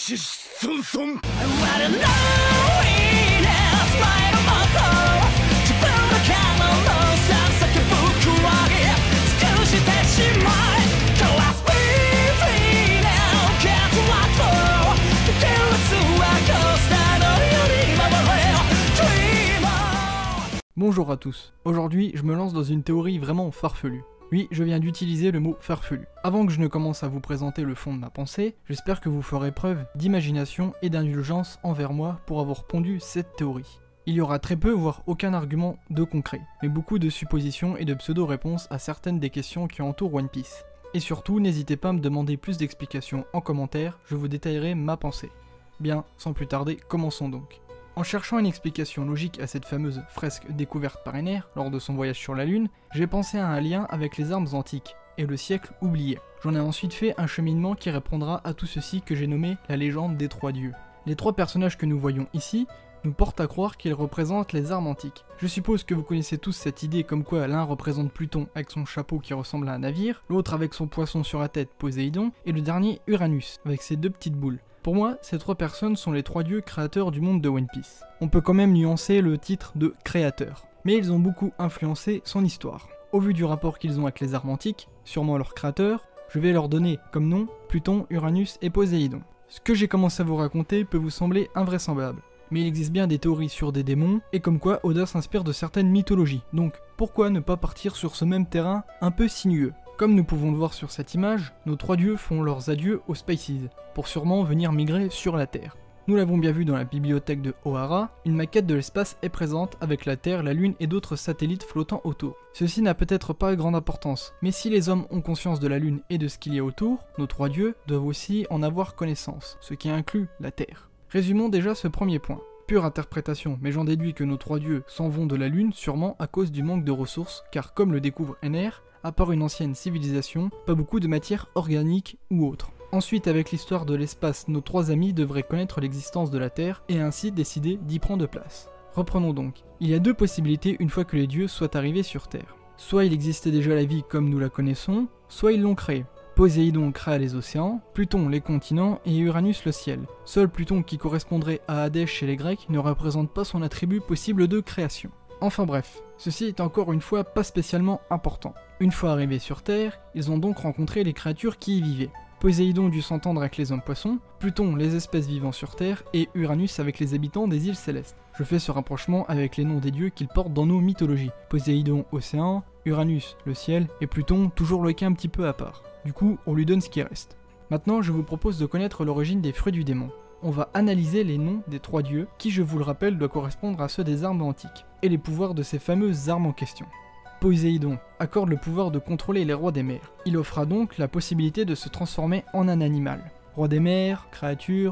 Bonjour à tous, aujourd'hui je me lance dans une théorie vraiment farfelue. Oui, je viens d'utiliser le mot farfelu. Avant que je ne commence à vous présenter le fond de ma pensée, j'espère que vous ferez preuve d'imagination et d'indulgence envers moi pour avoir pondu cette théorie. Il y aura très peu, voire aucun argument de concret, mais beaucoup de suppositions et de pseudo-réponses à certaines des questions qui entourent One Piece. Et surtout, n'hésitez pas à me demander plus d'explications en commentaire, je vous détaillerai ma pensée. Bien, sans plus tarder, commençons donc. En cherchant une explication logique à cette fameuse fresque découverte par Ener lors de son voyage sur la Lune, j'ai pensé à un lien avec les armes antiques et le siècle oublié. J'en ai ensuite fait un cheminement qui répondra à tout ceci que j'ai nommé la légende des trois dieux. Les trois personnages que nous voyons ici nous portent à croire qu'ils représentent les armes antiques. Je suppose que vous connaissez tous cette idée comme quoi l'un représente Pluton avec son chapeau qui ressemble à un navire, l'autre avec son poisson sur la tête Poséidon, et le dernier Uranus avec ses deux petites boules. Pour moi, ces trois personnes sont les trois dieux créateurs du monde de One Piece. On peut quand même nuancer le titre de créateur, mais ils ont beaucoup influencé son histoire. Au vu du rapport qu'ils ont avec les armes antiques, sûrement leurs créateurs, je vais leur donner comme nom Pluton, Uranus et Poséidon. Ce que j'ai commencé à vous raconter peut vous sembler invraisemblable, mais il existe bien des théories sur des démons, et comme quoi Oda s'inspire de certaines mythologies, donc pourquoi ne pas partir sur ce même terrain un peu sinueux? Comme nous pouvons le voir sur cette image, nos trois dieux font leurs adieux aux Spices, pour sûrement venir migrer sur la Terre. Nous l'avons bien vu dans la bibliothèque de Ohara, une maquette de l'espace est présente avec la Terre, la Lune et d'autres satellites flottant autour. Ceci n'a peut-être pas grande importance, mais si les hommes ont conscience de la Lune et de ce qu'il y a autour, nos trois dieux doivent aussi en avoir connaissance, ce qui inclut la Terre. Résumons déjà ce premier point. Pure interprétation, mais j'en déduis que nos trois dieux s'en vont de la Lune sûrement à cause du manque de ressources, car comme le découvre Ener, à part une ancienne civilisation, pas beaucoup de matière organique ou autre. Ensuite, avec l'histoire de l'espace, nos trois amis devraient connaître l'existence de la Terre et ainsi décider d'y prendre place. Reprenons donc. Il y a deux possibilités une fois que les dieux soient arrivés sur Terre. Soit il existait déjà la vie comme nous la connaissons, soit ils l'ont créée. Poséidon créa les océans, Pluton les continents et Uranus le ciel. Seul Pluton qui correspondrait à Hadès chez les Grecs ne représente pas son attribut possible de création. Enfin bref, ceci est encore une fois pas spécialement important. Une fois arrivés sur Terre, ils ont donc rencontré les créatures qui y vivaient. Poséidon dut s'entendre avec les hommes poissons, Pluton les espèces vivant sur Terre et Uranus avec les habitants des îles célestes. Je fais ce rapprochement avec les noms des dieux qu'ils portent dans nos mythologies. Poséidon, océan, Uranus, le ciel, et Pluton, toujours le cas un petit peu à part. Du coup, on lui donne ce qui reste. Maintenant, je vous propose de connaître l'origine des fruits du démon. On va analyser les noms des trois dieux, qui je vous le rappelle doivent correspondre à ceux des armes antiques, et les pouvoirs de ces fameuses armes en question. Poséidon accorde le pouvoir de contrôler les rois des mers. Il offra donc la possibilité de se transformer en un animal. Roi des mers, créature,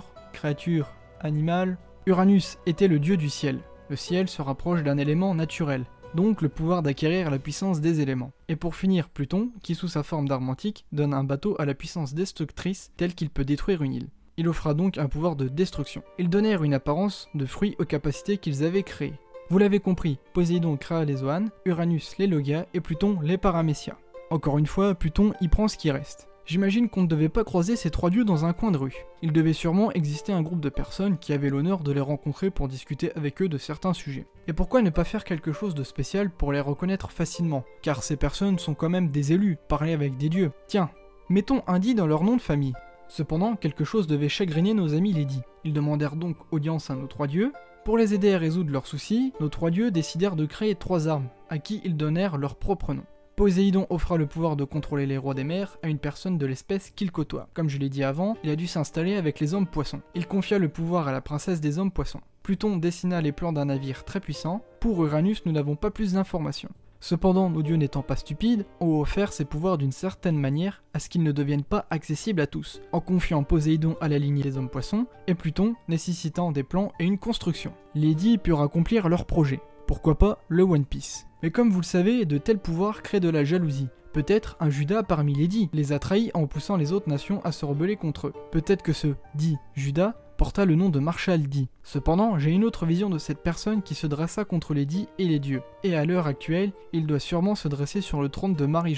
animal. Uranus était le dieu du ciel. Le ciel se rapproche d'un élément naturel, donc le pouvoir d'acquérir la puissance des éléments. Et pour finir, Pluton, qui sous sa forme d'arme antique, donne un bateau à la puissance destructrice telle qu'il peut détruire une île. Il offra donc un pouvoir de destruction. Ils donnèrent une apparence de fruits aux capacités qu'ils avaient créées. Vous l'avez compris, Poséidon créa les Zoan, Uranus les Logia et Pluton les Paramecia. Encore une fois, Pluton y prend ce qui reste. J'imagine qu'on ne devait pas croiser ces trois dieux dans un coin de rue. Il devait sûrement exister un groupe de personnes qui avaient l'honneur de les rencontrer pour discuter avec eux de certains sujets. Et pourquoi ne pas faire quelque chose de spécial pour les reconnaître facilement? Car ces personnes sont quand même des élus, parler avec des dieux. Tiens, mettons un dit dans leur nom de famille. Cependant, quelque chose devait chagriner nos amis les dits. Ils demandèrent donc audience à nos trois dieux. Pour les aider à résoudre leurs soucis, nos trois dieux décidèrent de créer trois armes, à qui ils donnèrent leur propre nom. Poséidon offra le pouvoir de contrôler les rois des mers à une personne de l'espèce qu'il côtoie. Comme je l'ai dit avant, il a dû s'installer avec les hommes poissons. Il confia le pouvoir à la princesse des hommes poissons. Pluton dessina les plans d'un navire très puissant. Pour Uranus, nous n'avons pas plus d'informations. Cependant, nos dieux n'étant pas stupides, ont offert ces pouvoirs d'une certaine manière à ce qu'ils ne deviennent pas accessibles à tous, en confiant Poséidon à la lignée des hommes poissons, et Pluton nécessitant des plans et une construction. Les dits purent accomplir leur projet. Pourquoi pas le One Piece. Mais comme vous le savez, de tels pouvoirs créent de la jalousie. Peut-être un Judas parmi les dits les a trahis en poussant les autres nations à se rebeller contre eux. Peut-être que ce dit Judas porta le nom de Marshal D. Cependant, j'ai une autre vision de cette personne qui se dressa contre les dits et les dieux. Et à l'heure actuelle, il doit sûrement se dresser sur le trône de Marie-Joie.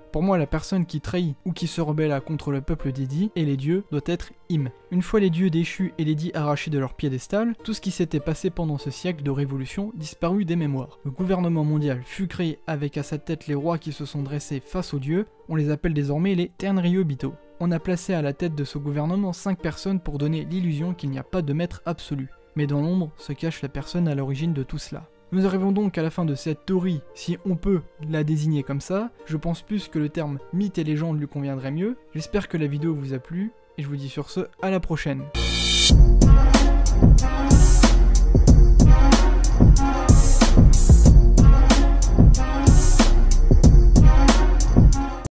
Pour moi, la personne qui trahit ou qui se rebelle contre le peuple dédi et les dieux doit être Im. Une fois les dieux déchus et les dits arrachés de leur piédestal, tout ce qui s'était passé pendant ce siècle de révolution disparut des mémoires. Le gouvernement mondial fut créé avec à sa tête les rois qui se sont dressés face aux dieux, on les appelle désormais les Tenryubito. On a placé à la tête de ce gouvernement 5 personnes pour donner l'illusion qu'il n'y a pas de maître absolu. Mais dans l'ombre se cache la personne à l'origine de tout cela. Nous arrivons donc à la fin de cette théorie, si on peut la désigner comme ça. Je pense plus que le terme mythe et légende lui conviendrait mieux. J'espère que la vidéo vous a plu, et je vous dis sur ce, à la prochaine.